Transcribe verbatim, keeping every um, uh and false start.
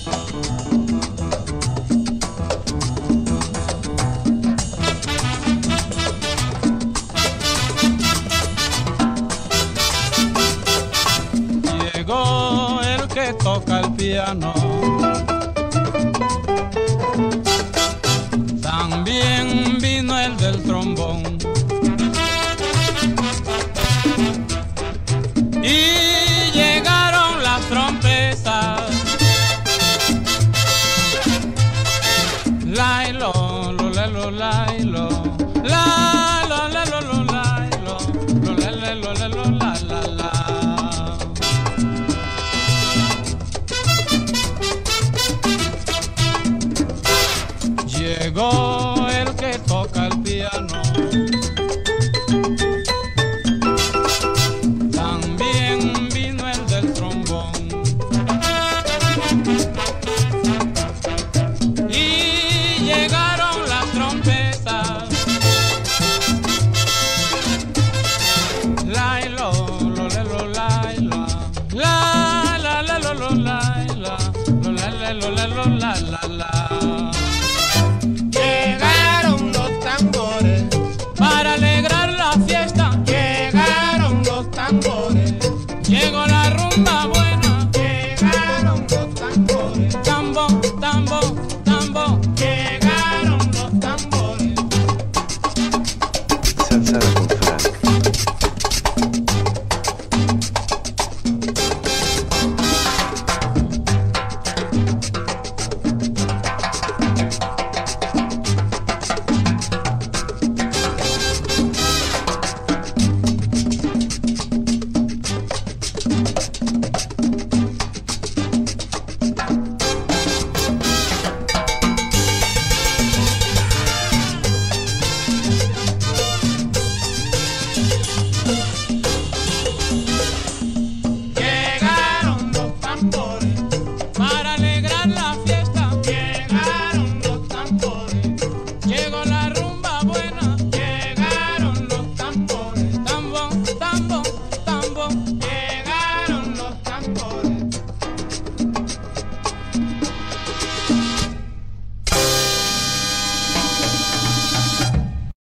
Llegó el que toca el piano, también vino el del trombón, y llegaron las trompetas. Lailo, lo, le, lo, lailo, la, lo, le, lo, lo, lailo, lo, le, le, lo, le, lo, la, la, la. Llegó el que toca el piano, también vino el del trombón, y llegaron las trompetas. Lailo, lo, le, lo, laila, la, la, le, lo, lo, laila, lo, le, le, lo, le, lo, la, la.